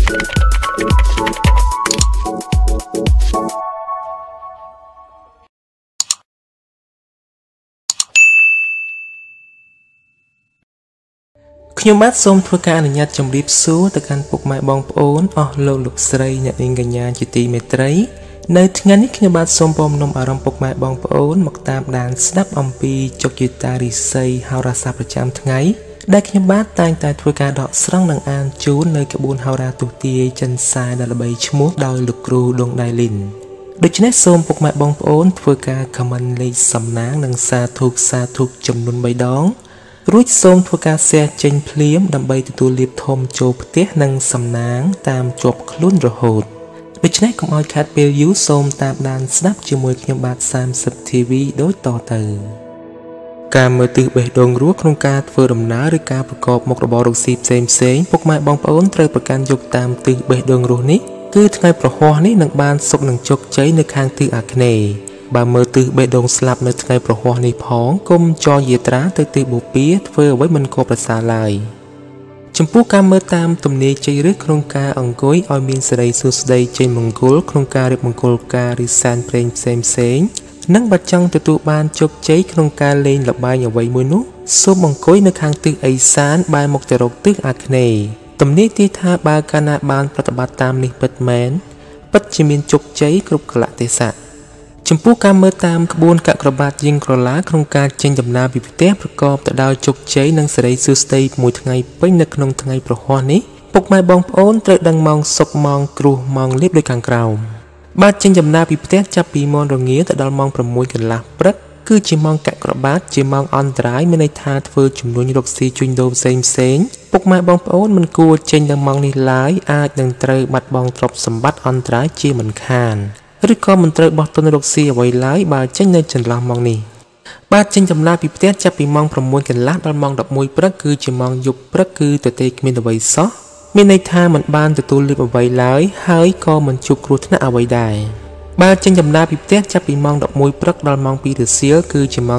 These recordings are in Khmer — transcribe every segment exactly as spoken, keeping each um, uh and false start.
ខ្ញុំបាទសូមធ្វើការអនុញ្ញាតជម្រាបសួរទៅកាន់ពុកម៉ែបងប្អូនអស់លោកលោកស្រីអ្នកនាងកញ្ញាជាទីមេត្រីនៅថ្ងៃនេះខ្ញុំបាទសូមពំនាំអារម្មណ៍ពុកម៉ែបងប្អូនមកតាមដានស្ដាប់អំពីជោគជតារិស័យហោរាសាស្ត្រប្រចាំថ្ងៃដែលខ្ញុំបាទតែងតែធ្វើការដកស្រង់និងអានជូននៅក្បួនហោរាទស្សន៍ទាយចិនសាយដែលល្បីឈ្មោះដោយលោកគ្រូដងដៃលីនដូច្នេះសូមពុកម៉ែបងប្អូនធ្វើការ comment លេខសំណាងនិងសាធុសាធុចំនួនបីដងរួចសូមធ្វើការ share ចេញភ្លាមដើម្បីទទួលលាភធំចូលផ្ទះនិងសំណាងតាមជាប់ខ្លួនរហូតដូច្នេះកុំឲ្យខាតពេលយូរសូមតាមដានស្ដាប់ជាមួយខ្ញុំបាទសាមសិប ធី វី ដូចតទៅការមើលទិសបេះដូងរស់ក្នុងការធ្វើដំណើរឬការប្រកបមុខរបររកស៊ីផ្សេងផ្សេងពុកម៉ែបងប្អូនត្រូវប្រកាន់យកតាមទិសបេះដូងរស់នេះគឺថ្ងៃប្រហ័សនេះនឹងបានសុខនិងជោគជ័យនៅខាងទិសអាគ្នេយ៍បើមើលទិសបេះដូងស្លាប់នៅថ្ងៃប្រហ័សនេះផងគុំចរយាត្រាទៅទិសបូព៌ាធ្វើអ្វីមិនក៏ប្រសើរឡើយចំពោះការមើលតាមទំនាយជ័យឬក្នុងការអង្គុយឲ្យមានសេរីសួស្តីជ័យមង្គលក្នុងការរៀបមង្គលការឬសែនព្រេងផ្សេងផ្សេងនិងបើចង់ទទួលបានជោគជ័យក្នុងការលេងល្បែងអ្វីមួយនោះសូមអង្គុយនៅខាងទិសឦសានបែរមុខទៅរកទិសអាគ្នេយ៍ទំនាយទីថាបើកាលណាបានប្រតិបត្តិតាមនេះពិតមែនពិតជាមានជោគជ័យគ្រប់កលៈទេសៈចំពោះការមើលតាមក្បួនកក្របាតយិងក្រឡាក្នុងការចេញដំណើរពីផ្ទះប្រកបទៅដោយជោគជ័យនិងសេរីសួស្តីមួយថ្ងៃពេញនៅក្នុងថ្ងៃប្រហ័សនេះពុកម៉ែបងប្អូនត្រូវដឹងម៉ោងសុកម៉ោងគ្រោះម៉ោងលៀបដូចខាងក្រោមបាទចេញដំណើរពីផ្ទះចាប់ពីម៉ោងរងាទៅដល់ម៉ោង 6 កន្លះព្រឹកគឺជាម៉ោងកក្របាតជាម៉ោងអន្តរាយមានន័យថាធ្វើជំនួញរកស៊ីជួញដូរផ្សេងផ្សេងពុកម៉ែបងប្អូនមិនគួរចេញនៅម៉ោងនេះឡើយអាចនឹងត្រូវបាត់បង់ទ្រព្យសម្បត្តិអន្តរាយជាមិនខានឬក៏មិនត្រូវបោះទុនរកស៊ីអ្វីឡើយបើចេញនៅចន្លោះម៉ោងនេះបាទចេញដំណើរពីផ្ទះចាប់ពីម៉ោង 6 កន្លះដល់ម៉ោង 11 ព្រឹកគឺជាម៉ោងយប់ព្រឹកគឺទទេគ្មានអ្វីសោះមានន័យថាមិនបានទទួលលាភអ្វីឡើយហើយក៏មិនជួបគ្រោះថ្នាក់អ្វីដែរបាទចេញដំណើរពីផ្ទះចាប់ពីម៉ោង 11 ព្រឹកដល់ម៉ោង 2 រសៀលគឺជាម៉ោង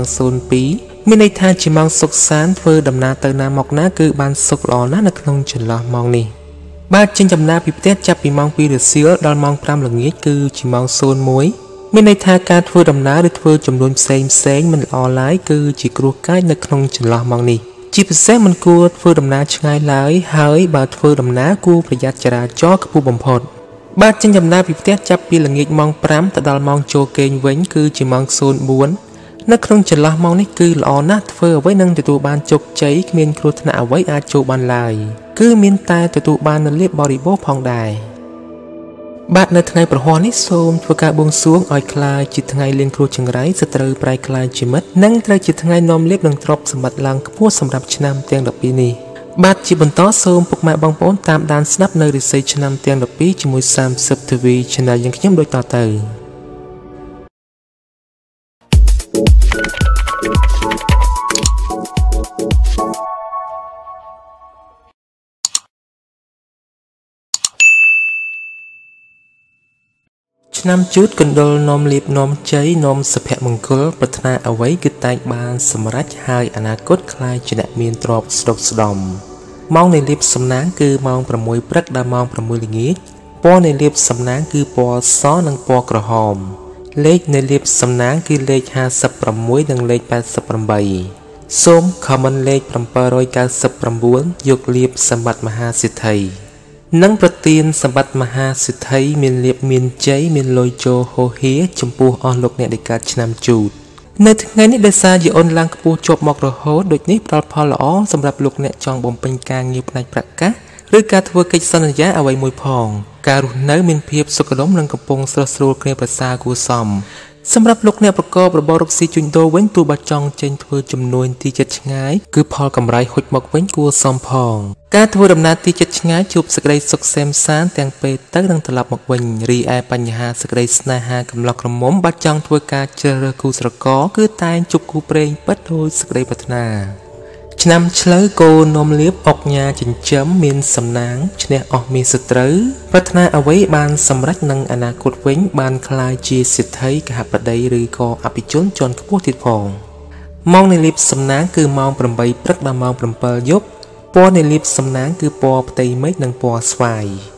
02 មានន័យថាជាម៉ោងសុខសាន្តធ្វើដំណើរទៅណាមកណាគឺបានសុខល្អណាស់នៅក្នុងចន្លោះម៉ោងនេះបាទចេញដំណើរពីផ្ទះចាប់ពីម៉ោង 2 រសៀលដល់ម៉ោង 5 ល្ងាចគឺជាម៉ោង 01 មានន័យថាការធ្វើដំណើរឬធ្វើចំនួនផ្សេងផ្សេងមិនល្អឡើយគឺជាគ្រោះកាចនៅក្នុងចន្លោះម៉ោងនេះជាពិសេសមិនគួរធ្វើដំណើរឆ្ងាយឡើយហើយបើធ្វើដំណើរគួរប្រយ័ត្នចរាចរណ៍ខ្ពស់បំផុតបាទចេញដំណើរពីផ្ទះចាប់ពីល្ងាចម៉ោង 5 ទៅដល់ម៉ោងចូលគេងវិញគឺជាម៉ោង 04 នៅក្នុងចន្លោះម៉ោងនេះគឺល្អណាស់ធ្វើអ្វីនឹងទទួលបានជោគជ័យគ្មានគ្រោះថ្នាក់អ្វីអាចចូលបានឡើយគឺមានតែទទួលបាននូវលាភបរិបូរណ៍ផងដែរបាទនៅថ្ងៃប្រហ័សនេះសូមធ្វើការបួងសួងឲ្យខ្លាចជាថ្ងៃលៀងគ្រោះចង្រៃសត្រូវប្រែខ្លាចជាមិត្តនិងត្រូវជាថ្ងៃនាំលាភនិងទ្រព្យសម្បត្តិឡើងខ្ពស់សម្រាប់ឆ្នាំទាំង ដប់ពីរ នេះបាទជាបន្តសូមពុកម៉ែបងប្អូនតាមដានស្ដាប់នៅរិស័យឆ្នាំទាំង ដប់ពីរ ជាមួយសាមសិប ធី វី Channel យ៉ាងខ្ញុំដូចតទៅឆ្នាំជូតកណ្ដុរនាំលាភនាំជ័យនាំសុភមង្គលប្រាថ្នាអ្វីគឺតែងបានសម្រេចហើយអនាគតខ្លាចជាអ្នកមានទ្រព្យស្ដុកស្ដំម៉ោងនៃលាភសំណាងគឺម៉ោង 6 ព្រឹកដល់ម៉ោង 6 ល្ងាចពណ៌នៃលាភសំណាងគឺពណ៌សនិងពណ៌ក្រហមលេខនៃលាភសំណាងគឺលេខ ห้าสิบหก និងលេខ แปดสิบแปด សូម comment លេខ เจ็ดร้อยเก้าสิบเก้า យកលាភសម្បត្តិមហាសិទ្ធិនិងប្រទានសម្បត្តិមហាសិទ្ធិមានលាភមានជ័យមានលុយចូលហូហៀចំពោះអស់លោកអ្នកដែលកើតឆ្នាំជូតនៅថ្ងៃនេះដោយសារជាអូនឡើងខ្ពស់ជាប់មករហូតដូចនេះផ្ដល់ផលល្អសម្រាប់លោកអ្នកចង់បំពេញការងារផ្នែកប្រកាសឬការធ្វើកិច្ចសន្យាអ្វីមួយផងការរស់នៅមានភាពសុខដុមនិងកំពុងស្រស់ស្រួលគ្នាប្រសើរគួរសមសម្រាប់លោកអ្នកប្រកបរបររកស៊ីជួញដូរវិញទោះបើចង់ចេញធ្វើចំនួនទីជិតឆ្ងាយគឺផលកម្រៃហុចមកវិញគួរសមផងការធ្វើដំណើរទីជិតឆ្ងាយជួបសេចក្តីសុខសែមសាន្តទាំងពេលទៅនិងត្រឡប់មកវិញរីឯបញ្ហាសេចក្តីស្នេហាកំឡោះក្រមុំបើចង់ធ្វើការជ្រើសរើសគូស្រករគឺតែងជប់គូព្រេងពិតដោយសេចក្តីប្រាថ្នាឆ្នាំឆ្លូវគោនាំលាភអុកញ៉ាចិញ្ចឹមមានសំណាងឈ្នះអស់មានសត្រូវប្រាថ្នាអ្វីបានសម្រេចនឹងអនាគតវិញបានក្លាយជាសិទ្ធិកហបតីឬក៏អភិជនជាន់ខ្ពស់ទៀតផងម៉ោងនៃលាភសំណាងគឺម៉ោង 8 ព្រឹកដល់ម៉ោង 7 យប់ពណ៌នៃលាភសំណាងគឺពណ៌ផ្ទៃមេឃនិងពណ៌ស្វាយ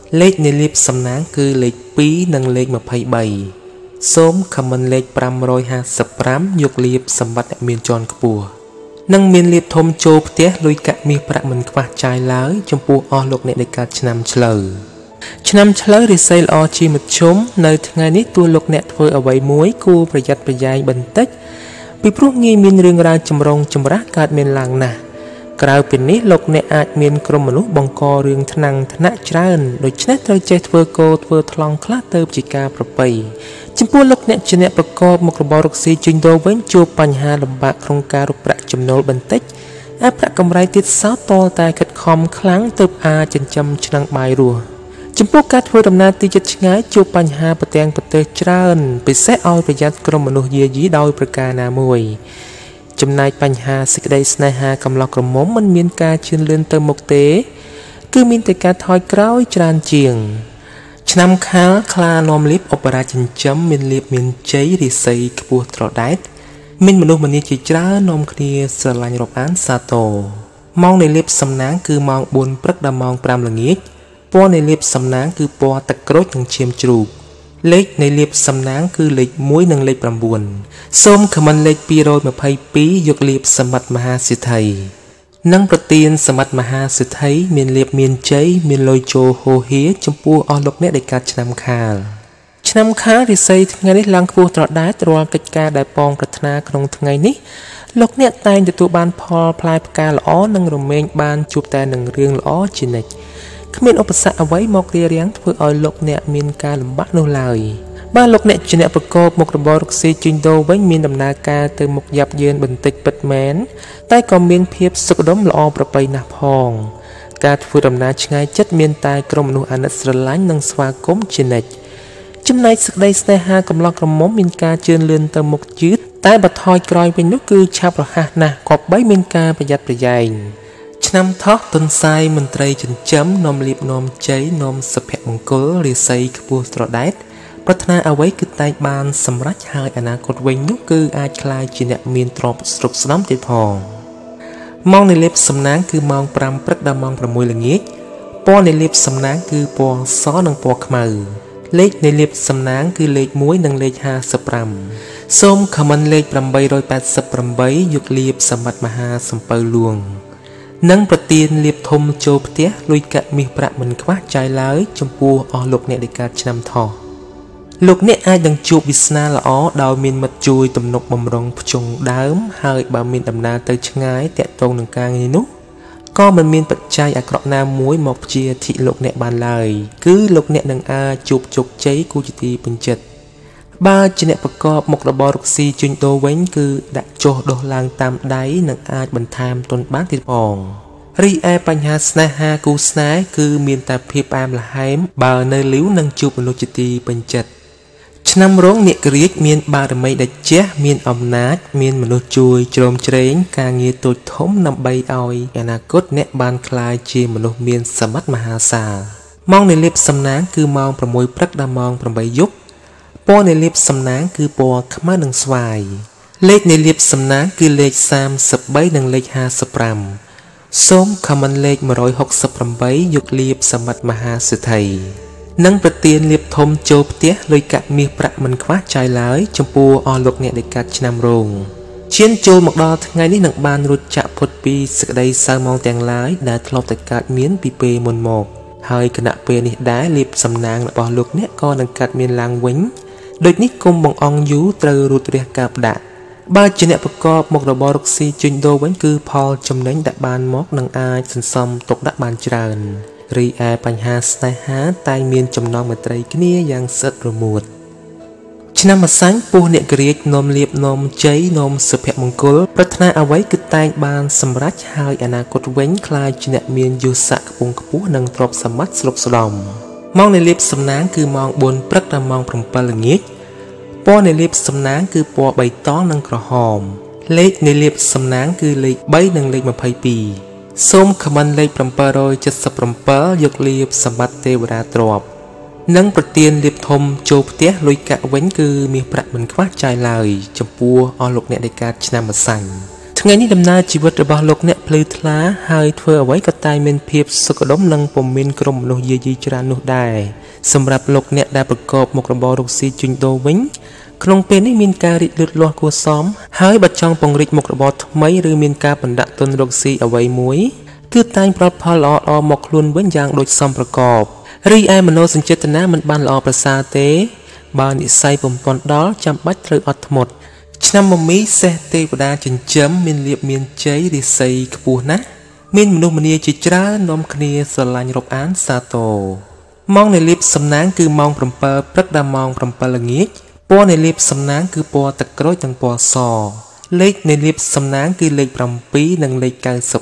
លេខនៃលាភសំណាងគឺលេខពីរនិងលេខยี่สิบสามសូមខមមិនលេខfive fifty-fiveយកលាភសម្បត្តិអ្នកមានជាន់ខ្ពស់និងមានលាភធំចូលផ្ទះលុយកាក់មាសប្រាក់មិនខ្វះចាយឡើយចំពោះអស់លោកអ្នកដែលកើតឆ្នាំឆ្លូវឆ្នាំឆ្លូវរិស័យល្អជាមធ្យមនៅថ្ងៃនេះទោះលោកអ្នកធ្វើអ្វីមួយគួរប្រយ័ត្នប្រយែងបន្តិចពីព្រោះងាយមានរឿងរ៉ាវចម្រុងចម្រាស់កើតមានឡើងណាស់ក្រៅពីនេះលោកអ្នកអាចមានក្រុមមនុស្សបង្ករឿងថ្នាំងថ្នាក់ច្រើនដូច្នេះត្រូវចេះធ្វើកោធ្វើថ្លង់ខ្លះទៅជាការប្រពៃចំពោះលោកអ្នកជាអ្នកប្រកបមុខរបររកស៊ីចេញដូរវិញជួបបញ្ហាលំបាកក្នុងការរកប្រាក់ចំណូលបន្តិចឯប្រាក់កម្រៃទៀតសោតតតែខិតខំខ្លាំងទើបអាចចិញ្ចឹមឆ្នាំងបាយរស់ចំពោះការធ្វើដំណើរទីជិតឆ្ងាយជួបបញ្ហាប្រទាំងប្រទេសច្រើនពិសេសឲ្យប្រយ័ត្នក្រុមមនុស្សយាយីដោយប្រការណាមួយចំណែកបញ្ហាសេចក្តីស្នេហាកំឡោះក្រមុំមិនមានការជឿនលឿនទៅមុខទេគឺមានតែការថយក្រោយច្រើនជាងឆ្នាំខាលខ្លានាំលៀបឧបរាជចិញ្ចឹមមានលៀបមានជ័យរិស័យខ្ពស់ត្រដែតមានមនុស្សម្នាជាច្រើននាំគ្នាស្រឡាញ់រាប់អានសាទរម៉ោងនៃលៀបសំណាងគឺម៉ោងbốnព្រឹកដល់ម៉ោងfiveល្ងាចពណ៌នៃលៀបសំណាងគឺពណ៌ទឹកក្រូចនិងឈាមជ្រូកលេខនៃលៀបសំណាងគឺលេខoneនិងលេខnineសូមខមមិនលេខtwo twenty-twoយកលៀបសម្បត្តិមហាសិទ្ធិនិងប្រទានសម្បត្តិមហាសិទ្ធិមានលៀបមានជ័យមានលុយចូលហូហៀចំពោះអស់លោកអ្នកដែលកើតឆ្នាំខាលឆ្នាំខាលរិស័យថ្ងៃនេះឡើងខ្ពស់ត្រដែតរាល់កិច្ចការដែលប៉ងប្រាថ្នាក្នុងថ្ងៃនេះលោកអ្នកតែងទទួលបានផលផ្លែផ្កាល្អនិងរមែងបានជួបតែនឹងរឿងល្អជានិច្ចគ្មានឧបសគ្គអ្វីមករារាំងធ្វើឲ្យលោកអ្នកមានការលំបាកនោះឡើយបើលោកអ្នកជាអ្នកប្រកបមុខរបររកស៊ីចេញដូរវិញមានដំណើរការទៅមុខយ៉ាប់យ៉ឺនបន្តិចពិតមែនតែក៏មានភាពសុខដុមល្អប្រពៃណាស់ផងការធ្វើដំណើរឆ្ងាយចិត្តមានតែក្រុមមនុស្សអាណិតស្រឡាញ់និងស្វាគមន៍ជានិច្ចចំណែកសេចក្តីស្នេហាកំឡោះក្រមុំមានការជឿនលឿនទៅមុខយឺតតែបើថយក្រោយវិញនោះគឺឆាប់រហ័សណាស់គប្បីមានការប្រយ័ត្នប្រយែងឆ្នាំថោះទុនសាយមន្ត្រីចិញ្ចឹមនាំលៀបនាំជ័យនាំសុភមង្គលរាសីខ្ពស់ត្រដែតប្រាថ្នាអ្វីគឺតែងបានសម្រេចហើយអនាគតវិញនោះគឺអាចក្លាយជាអ្នកមានទ្រព្យស្រុកស្ដំទៀតផងម៉ោងនៃលៀបសំណាងគឺម៉ោងfiveព្រឹកដល់ម៉ោងsixល្ងាចពណ៌នៃលៀបសំណាងគឺពណ៌សនិងពណ៌ខ្មៅលេខនៃលៀបសំណាងគឺលេខoneនិងលេខfifty-fiveសូមខមមិនលេខeight eighty-eightយកលៀបសម្បត្តិមហាសំពៅលួងនិងប្រទានលៀបធំចូលផ្ទះលុយកាក់មាសប្រាក់មិនខ្វះចាយឡើយចំពោះអស់លោកអ្នកដែលកើតឆ្នាំថោះលោកអ្នកអាចនឹងជួបវាសនាល្អដោយមានមិត្តជួយទំនុកបំរុងភ្ជង់ដើមហើយបើមានដំណើរទៅឆ្ងាយតាក់ទងនឹងការងារនោះក៏មិនមានបច្ច័យអាក្រក់ណាមួយមកព្យាធិលោកអ្នកបានឡើយគឺលោកអ្នកនឹងអាចជួបជោគជ័យគូជាទីពេញចិត្តបើជាអ្នកប្រកបមុខរបររកស៊ីជួញដូរវិញគឺដាក់ចុះដុសឡើងតាមដៃនិងអាចបន្ថែមទុនបានទៀតផងរីឯបញ្ហាស្នេហាគូស្នេហ៍គឺមានតែភាពផ្អែមល្ហែមបើនៅលីវនឹងជួបមនុស្សជាទីពេញចិត្តឆ្នាំរោងនាគរាជមានបារមីដែលជះមានអំណាចមានមនុស្សជួយជ្រោមជ្រែងការងារតូចធំដើម្បីឲ្យអនាគតអ្នកបានក្លាយជាមនុស្សមានសម្បត្តិមហាសាលម៉ោងនៃលៀបសំណាងគឺម៉ោងsixព្រឹកដល់ម៉ោងeightយប់ពណ៌នៃលៀបសំណាងគឺពណ៌ខ្មៅនិងស្វាយលេខនៃលៀបសំណាងគឺលេខthirty-threeនិងលេខfifty-fiveសូមខមមិនលេខone sixty-eightយកលៀបសម្បត្តិមហាសិទ្ធិនិងប្រទានលៀបធំចូលផ្ទះលុយកាក់មាសប្រាក់មិនខ្វះចាយឡើយចំពោះអស់លោកអ្នកដែលកើតឆ្នាំរោងឈានចូលមកដល់ថ្ងៃនេះនឹងបានរួចចាក់ផុតពីសេចក្តីសៅហ្មងទាំងឡាយដែលធ្លាប់តែកើតមានពីពេលមុនមកហើយគណៈពេលនេះដែរលៀបសំណាងរបស់លោកអ្នកក៏នឹងកើតមានឡើងវិញដូចនេះគុំបងអង្គយូត្រូវរូតរះកាបដាក់បើជាអ្នកប្រកបមុខរបររកស៊ីចេញដូរវិញគឺផលចំណេញដែលបានមកនឹងអាចសន្សំទុកដាក់បានច្រើនរីឯបញ្ហាស្នេហាតែមានចំណងមេត្រីគ្នាយ៉ាងស្អិតរមួតឆ្នាំម្សាញ់ពស់អ្នកក្រៀកនាំលៀបនាំជ័យនាំសុភមង្គលប្រាថ្នាអ្វីគឺតែងបានសម្រេចហើយអនាគតវិញក្លាយជាអ្នកមានយស័ក្តិខ្ពង់ខ្ពស់និងទ្រព្យសម្បត្តិស្រុកស្ដំម៉ោងនៃលៀបសំណាងគឺម៉ោងfourព្រឹកដល់ម៉ោងsevenល្ងាចពណ៌នៃលៀបសំណាងគឺពណ៌បៃតងនិងក្រហមលេខនៃលៀបសំណាងគឺលេខthreeនិងលេខtwenty-twoសូមខមមិនលេខseven seventy-sevenយកលៀបសម្បត្តិទេវតាទ្រព្យនិងប្រទានលៀបធំចូលផ្ទះលុយកាក់វិញគឺមាសប្រាក់មិនខ្វះចាយឡើយចំពោះអស់លោកអ្នកដែលកើតឆ្នាំម្សាញ់ថ្ងៃនេះដំណើរជីវិតរបស់លោកអ្នកភ្លឺថ្លាហើយធ្វើអ្វីក៏តែមានភាពសុខដុមនិងពុំមានក្រុមមនុស្សយាយីច្រើននោះដែរសម្រាប់លោកអ្នកដែលប្រកបមុខរបររកស៊ីជួញដូរវិញក្នុងពេលនេះមានការរីកលូតលាស់គួរសមហើយបើចង់ពង្រីកមុខរបរថ្មីឬមានការបណ្ដាក់ទុនរកស៊ីអ្វីមួយគឺតែងប្រត់ផលល្អៗមកខ្លួនវិញយ៉ាងដូចសមប្រកបរីឯមនោសញ្ចេតនាមិនបានល្អប្រសើរទេបើនិស្ស័យពុំទាន់ដល់ចាំបាច់ត្រូវអត់ធ្មត់ឆ្នាំមមីសេះទេវតាចិញ្ចឹមមានលៀបមានជ័យរិស័យខ្ពស់ណាស់មានមនុស្សម្នាជាច្រើននាំគ្នាស្រឡាញ់រាប់អានសាទរម៉ោងនៃលៀបសំណាងគឺម៉ោង7ព្រឹកដល់ម៉ោង7ល្ងាចពណ៌នៃលៀបសំណាងគឺពណ៌ទឹកក្រូចនិងពណ៌សលេខនៃលៀបសំណាងគឺលេខ7និងលេខ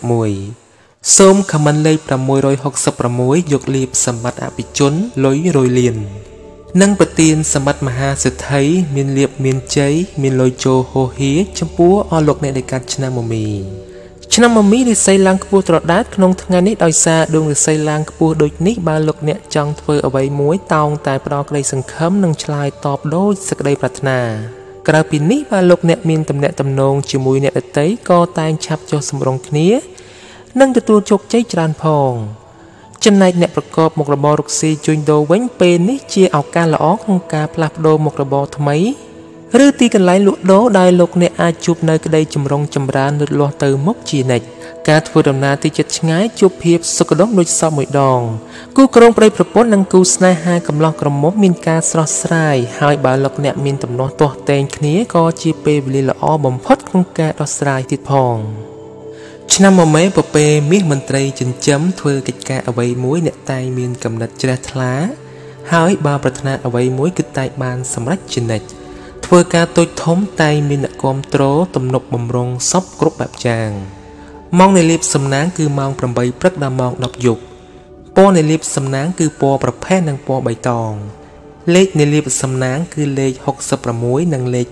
91សូមខមមិនលេខ666យកលៀបសម្បត្តិអភិជនលុយរយលាននិងប្រទានសម្បត្តិមហាសេដ្ឋីមានលៀបមានជ័យមានលុយជោហូហៀចំពោះអស់លោកអ្នកដែលកាត់ឆ្នាំមមីឆ្នាំមមីរិស័យឡើងខ្ពស់ត្រដាតក្នុងថ្ងៃនេះដោយសារដួងរិស័យឡើងខ្ពស់ដូចនេះបើលោកអ្នកចង់ធ្វើអ្វីមួយតោងតែផ្ដោតក្តីសង្ឃឹមនិងឆ្លើយតបដោយសេចក្តីប្រាថ្នាក្រៅពីនេះបើលោកអ្នកមានទំនាក់ទំនងជាមួយអ្នកដទៃក៏តែងឆាប់ចុះសម្រុងគ្នានិងទទួលជោគជ័យច្រើនផងចំណែកអ្នកប្រកបមុខរបររកស៊ីជួញដូរវិញពេលនេះជាឱកាសល្អក្នុងការផ្លាស់ប្ដូរមុខរបរថ្មីឬទីកន្លែងលក់ដូរដែលលោកអ្នកអាចជួបនៅក្តីចម្រុងចម្រើនលូតលាស់ទៅមុខជានិច្ចការធ្វើដំណើរទីជិតឆ្ងាយជួបភាពសុខដុមដូចសពមួយដងគូក្រងប្តីប្រពន្ធនិងគូស្នេហាកំឡោះក្រមុំមានការស្រស់ស្រាយហើយបើលោកអ្នកមានទំនាស់ទាស់ទែងគ្នាក៏ជាពេលវេលាល្អបំផុតក្នុងការដោះស្រាយទៀតផងឆ្នាំមមេពពេមាសមន្ត្រីចិញ្ចឹមធ្វើកិច្ចការអ្វីមួយអ្នកតែងមានកំណត់ជ្រះថ្លាហើយបើប្រាថ្នាអ្វីមួយគឺតែងបានសម្រេចជានិច្ចធ្វើការតូចធំតែងមានអ្នកគាំទ្រទំនុកបំរុងសពគ្រប់បែបយ៉ាងម៉ោងនៃលៀបសំណាងគឺម៉ោង8ព្រឹកដល់ម៉ោង10យប់ពណ៌នៃលៀបសំណាងគឺពណ៌ប្រផេះនិងពណ៌បៃតងលេខនៃលៀបសំណាងគឺលេខ66និងលេខ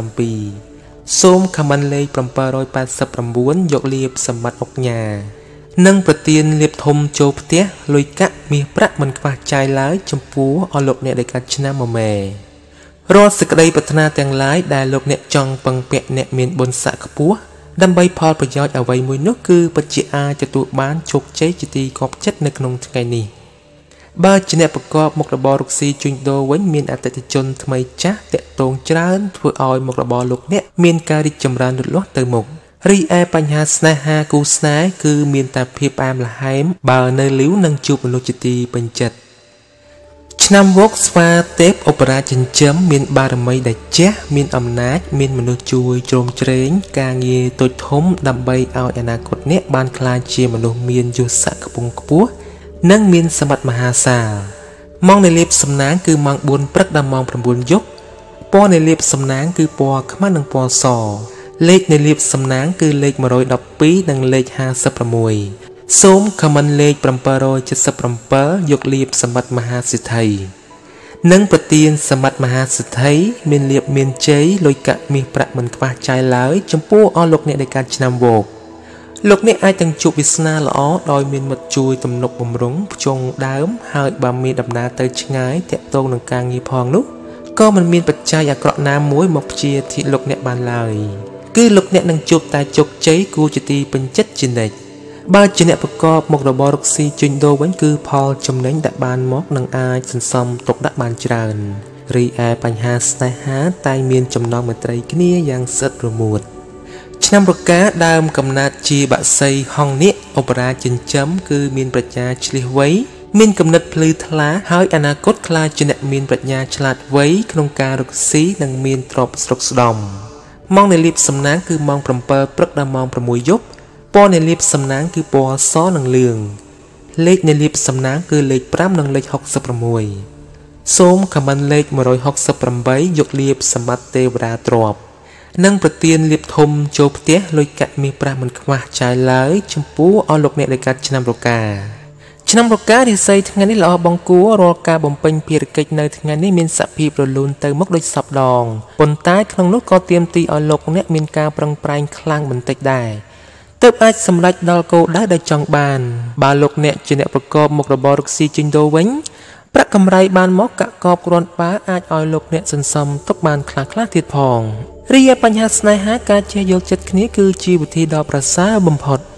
77សូមខមមិនលេខ789យកលៀបសម្បត្តិអុកញ៉ានិងប្រទានលៀបធំចូលផ្ទះលុយកាក់មាសប្រាក់មិនខ្វះចាយឡើយចំពោះអស់លោកអ្នកដែលកាត់ឆ្នាំមមេរាល់សេចក្តីប្រាថ្នាទាំងឡាយដែលលោកអ្នកចង់ពឹងពាក់អ្នកមានបុណ្យស័ក្តិខ្ពស់ដើម្បីផលប្រយោជន៍អ្វីមួយនោះគឺពិតជាអាចទទួលបានជោគជ័យជាទីគាប់ចិត្តនៅក្នុងថ្ងៃនេះបើជាអ្នកប្រកបមុខរបររកស៊ីជួញដូរវិញមានអតិថិជនថ្មីចាស់តាក់ទងច្រើនធ្វើឲ្យមុខរបរលោកអ្នកមានការរីកចម្រើនលូតលាស់ទៅមុខរីឯបញ្ហាស្នេហាគូស្នេហ៍គឺមានតែភាពផ្អែមល្ហែមបើនៅលីវនឹងជួបមនុស្សជាទីពេញចិត្តឆ្នាំវកស្វាទេពឧបរាជចិញ្ចឹមមានបារមីដែលជះមានអំណាចមានមនុស្សជួយជ្រោមជ្រែងការងារតូចធំដើម្បីឲ្យអនាគតអ្នកបានក្លាយជាមនុស្សមានយសខ្ពង់ខ្ពស់និងមានសម្បត្តិមហាសាលម៉ោងនៃលៀបសំណាងគឺម៉ោង4ព្រឹកដល់ម៉ោង9យប់ពណ៌នៃលៀបសំណាងគឺពណ៌ខ្មៅនិងពណ៌សលេខនៃលៀបសំណាងគឺលេខ112និងលេខ56សូមខមមិនលេខ777យកលៀបសម្បត្តិមហាសិទ្ធិនិងប្រទានសម្បត្តិមហាសិទ្ធិមានលៀបមានជ័យលុយកាក់មាសប្រាក់មិនខ្វះចាយឡើយចំពោះអស់លោកអ្នកដែលកាត់ឆ្នាំវោកលោកអ្នកអាចទាំងជួបវាសនាល្អដោយមានមិត្តជួយទំនុកបំរុងភ្ជង់ដើមហើយបើមានដំណើរទៅឆ្ងាយតាក់ទងនឹងការងារផងនោះក៏មិនមានបច្ច័យអាក្រក់ណាមួយមកព្យាធិលោកអ្នកបានឡើយគឺលោកអ្នកនឹងជួបតែជោគជ័យគួរជាទីពេញចិត្តជានិច្ចបើជាអ្នកប្រកបមុខរបររកស៊ីជួញដូរវិញគឺផលចំណេញដែលបានមកនឹងអាចសន្សំទុកដាក់បានច្រើនរីឯបញ្ហាស្នេហាតែងមានចំណងមេត្រីគ្នាយ៉ាងស្អិតរមួតឆ្នាំរកាដើមកំណើតជាបក្សីហង្សនាគឧបរាជចិញ្ចឹមគឺមានប្រាជ្ញាឆ្លៀសវៃមានគំនិតភ្លឺថ្លាហើយអនាគតខ្លាចជាអ្នកមានប្រាជ្ញាឆ្លាតវៃក្នុងការរកស៊ីនិងមានទ្រព្យស្រុកស្ដំម៉ោងនៃលៀបសំណាងគឺម៉ោង7ព្រឹកដល់ម៉ោង6យប់ពណ៌នៃលៀបសំណាងគឺពណ៌សនិងលឿងលេខនៃលៀបសំណាងគឺលេខ5និងលេខ66សូមខមមិនលេខ168យកលៀបសម្បត្តិទេវតាទ្រព្យនិងប្រទានលៀបធំចូលផ្ទះលុយកាក់មាសប្រាក់មិនខ្វះចាយឡើយចំពោះអស់លោកអ្នកដែលកាត់ឆ្នាំរកាឆ្នាំរការាសីថ្ងៃនេះល្អបង្គួររាល់ការបំពេញភារកិច្ចនៅថ្ងៃនេះមានសភាពរលូនទៅមុខដូចសពដងប៉ុន្តែក្នុងនោះក៏ទាមទារឲ្យលោកអ្នកមានការប្រឹងប្រែងខ្លាំងបន្តិចដែរទើបអាចសម្រេចដល់គោលដៅដែលចង់បានបើលោកអ្នកជាអ្នកប្រកបមុខរបររកស៊ីជួញដូរវិញប្រាក់កម្រៃបានមកកាក់កបគ្រាន់បើអាចឲ្យលោកអ្នកសន្សំទុកបានខ្លះខ្លះទៀតផងរីឯបញ្ហាស្នេហាការចេះយល់ចិត្តគ្នាគឺជាវិធីដ៏ប្រសើរបំផុត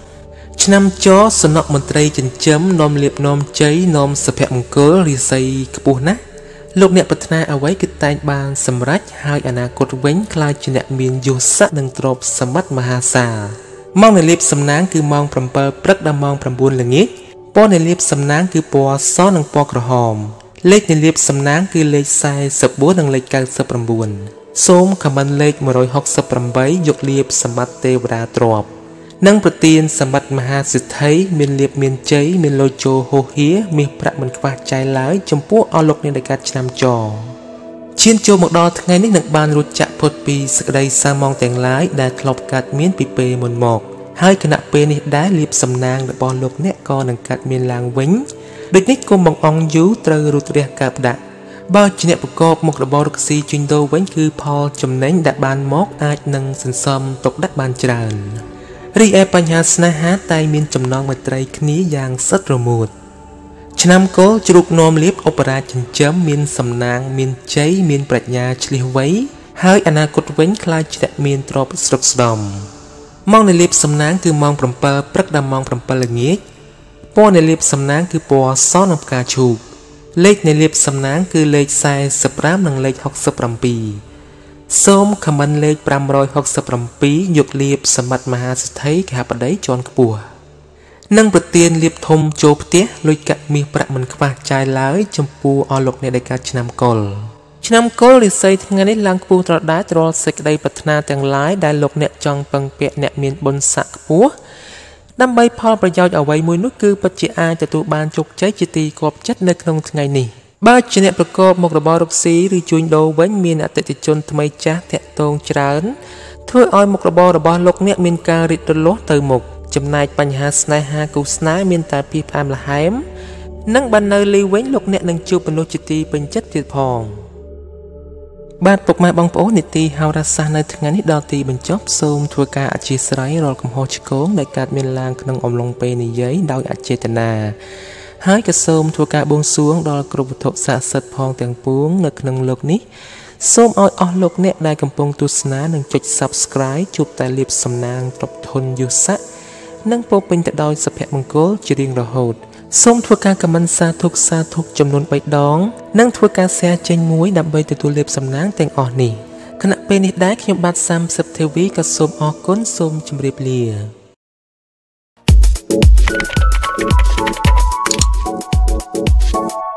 ឆ្នាំចសនៈមន្ត្រីចិញ្ចឹមនាំលៀបនាំជ័យនាំសុភមង្គលរាសីខ្ពស់ណាស់លោកអ្នកប្រាថ្នាអ្វីគឺតែងបានសម្រេចហើយអនាគតវិញខ្លាចជាអ្នកមានយស័ក្តិនិងទ្រព្យសម្បត្តិមហាសាលម៉ោងនៃលៀបសំណាងគឺម៉ោងប្រាំពីរព្រឹកដល់ម៉ោងប្រាំបួនល្ងាចពណ៌នៃលៀបសំណាងគឺពណ៌សនិងពណ៌ក្រហមលេខនៃលៀបសំណាងគឺលេខសែសិបបួននិងលេខកៅសិបប្រាំបួនសូមខមមិនលេខមួយរយហុកសិបប្រាំបីយកលៀបសម្បត្តិទេវតាទ្រព្យនិងប្រទានសម្បត្តិមហាសិទ្ធិមានលៀបមានជ័យមានលោជោហូហៀមាសប្រាក់មិនខ្វះចៃឡើយចំពោះអស់លោកអ្នកដែលកើតឆ្នាំចឈានចូលមកដល់ថ្ងៃនេះនឹងបានរួចចាក់ផុតពីសេចក្តីសាមងទាំងឡាយដែលធ្លាប់កើតមានពីពេលមុនមកហើយគណៈពេលនេះដែរលៀបសំណាងរបស់លោកអ្នកក៏នឹងកើតមានឡើងវិញដូចនេះគុំបងអង្គយូត្រូវរូតរះកើបដាក់បើជាអ្នកប្រកបមុខរបររកស៊ីជិញដូរវិញគឺផលចំណេញដែលបានមកអាចនឹងសន្សំទុកដាក់បានច្រើនរីឯបញ្ហាស្នេហាតែមានចំណងមេត្រីគ្នាយ៉ាងស្អិតរមួតឆ្នាំកុលជ្រូកនាំលៀបឧបរាជចិញ្ចឹមមានសំណាងមានជ័យមានប្រាជ្ញាឆ្លៀសវៃហើយអនាគតវិញខ្លាចជាមានទ្រព្យស្រុកស្ដំម៉ោងនៃលៀបសំណាងគឺម៉ោងប្រាំពីរព្រឹកដល់ម៉ោងប្រាំពីរល្ងាចពណ៌នៃលៀបសំណាងគឺពណ៌សនិងផ្កាឈូកលេខនៃលៀបសំណាងគឺលេខសែសិបប្រាំនិងលេខហុកសិបប្រាំពីរសូមខមមិនលេខប្រាំរយហុកសិបប្រាំពីរយកលៀបសម្បត្តិមហាសិទ្ធិកហបតីជាន់ខ្ពស់និងប្រទានលៀបធំចូលផ្ទះលុយកាក់មាសប្រាក់មិនខ្វះចាយឡើយចំពោះអស់លោកអ្នកដែលកើតឆ្នាំកុលឆ្នាំកុលរិស័យថ្ងៃនេះឡើងខ្ពស់ត្រដែតរាល់សេចក្តីប្រាថ្នាទាំងឡាយដែលលោកអ្នកចង់ពឹងពាក់អ្នកមានបុណ្យស័ក្តិខ្ពស់ដើម្បីផលប្រយោជន៍អ្វីមួយនោះគឺពិតជាអាចទទួលបានជោគជ័យជាទីគាប់ចិត្តនៅក្នុងថ្ងៃនេះបើជាអ្នកប្រកបមុខរបររកស៊ីឬជួញដូរវិញមានអតិថិជនថ្មីចាស់តាក់ទងច្រើនធ្វើឲ្យមុខរបររបស់លោកអ្នកមានការរីករលាស់ទៅមុខចំណែកបញ្ហាស្នេហាគូស្នេហ៍មានតែពីផ្អែមល្ហែមនិងបើនៅលីវិញលោកអ្នកនឹងជួបមនុស្សជាទីពេញចិត្តទៀតផងបាទពុកម៉ែបងប្អូននីតិហោរាសាស្ត្រនៅថ្ងៃនេះដល់ទីបញ្ចប់សូមធ្វើការអធិស្ឋានរាល់កំហុសឆ្គងដែលកើតមានឡើងក្នុងអំឡុងពេលនិយាយដោយអចេតនាហើយក៏សូមធ្វើការបួងសួងដល់គ្រប់វត្ថុស័ក្តិសិទ្ធិផងទាំងពួងនៅក្នុងលោកនេះសូមឲ្យអស់លោកអ្នកដែលកំពុងទស្សនានិងចុច Subscribe ជួបតែលាភសំណាងទ្រព្យធនយស័ក្តិនិងពោពេញទៅដោយសុភមង្គលជារៀងរហូតសូមធ្វើការ comment សាធុសាធុចំនួនបីដងនិងធ្វើការ share ចេញមួយដើម្បីទទួលលាភសំណាងទាំងអស់នេះខណៈពេលនេះដែរខ្ញុំបាទសាមសិបធីវីក៏សូមអរគុណសូមជម្រាបលាThank you.